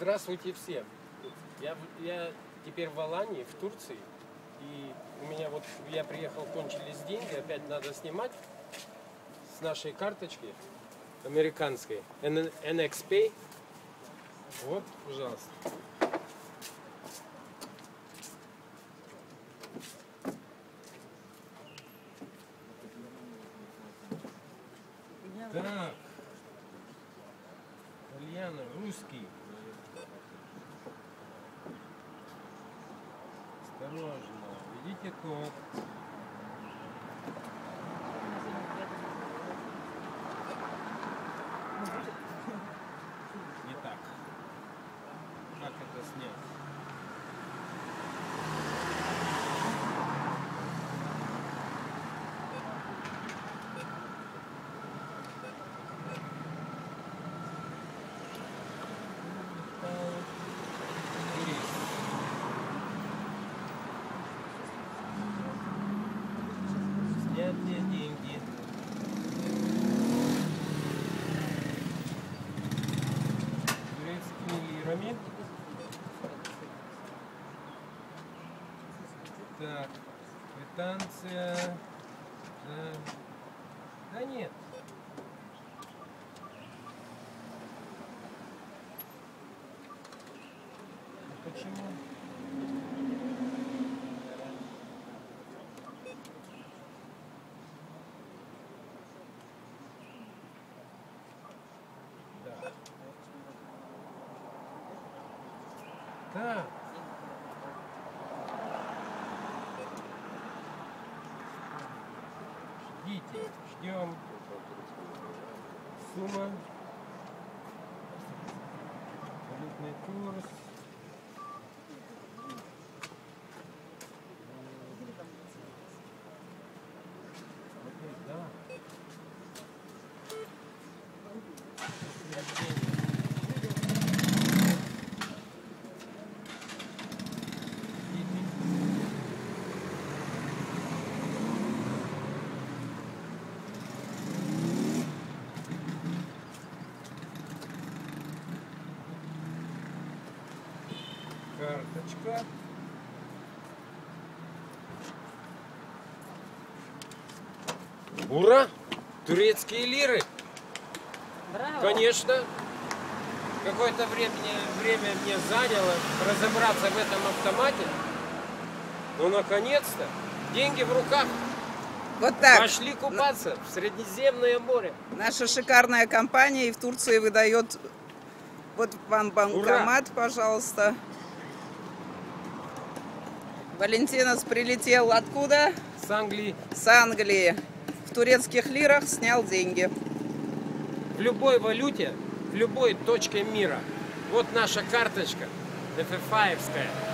Здравствуйте всем. Я теперь в Алании, в Турции. И у меня вот, я приехал, кончились деньги, опять надо снимать с нашей карточки американской, NXP. Вот, пожалуйста. Так, Ульяна, русский. Осторожно, видите код. Не так. Как это снять? Снятие деньги. Турецкими лирами. Так, квитанция. Да нет. Почему? Да. Так. Ждите, ждем. Сумма. Валютный курс. Да. Карточка. Ура! Турецкие лиры. Браво. Конечно. Какое-то время мне заняло разобраться в этом автомате. Но наконец-то деньги в руках. Вот так. Пошли купаться в Средиземное море. Наша шикарная компания и в Турции выдает. Вот вам банкомат, пожалуйста. Валентинос прилетел откуда? С Англии. С Англии. В турецких лирах снял деньги. В любой валюте, в любой точке мира. Вот наша карточка, FF5-ская.